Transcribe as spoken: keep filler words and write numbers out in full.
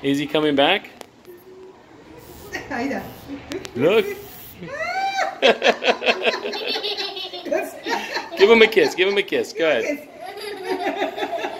Is he coming back? Ahí está. Look. Give him a kiss. Give him a kiss. Go ahead.